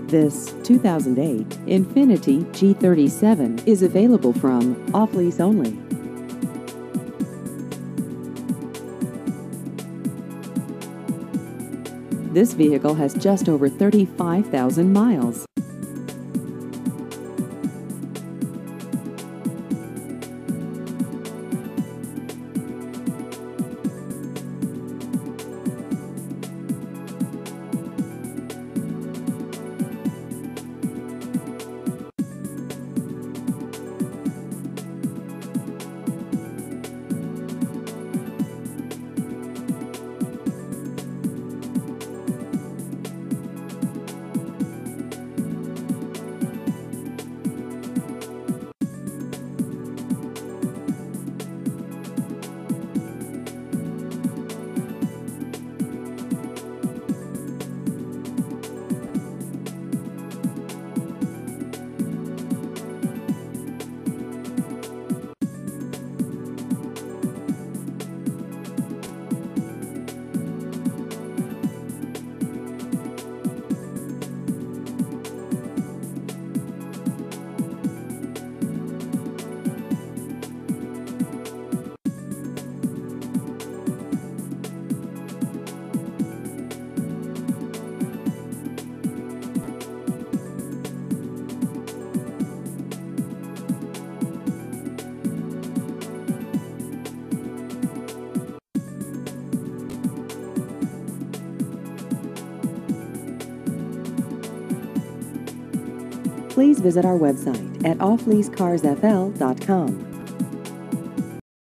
This 2008 Infiniti G37 is available from off-lease only. This vehicle has just over 35,000 miles. Please visit our website at offleasecarsfl.com.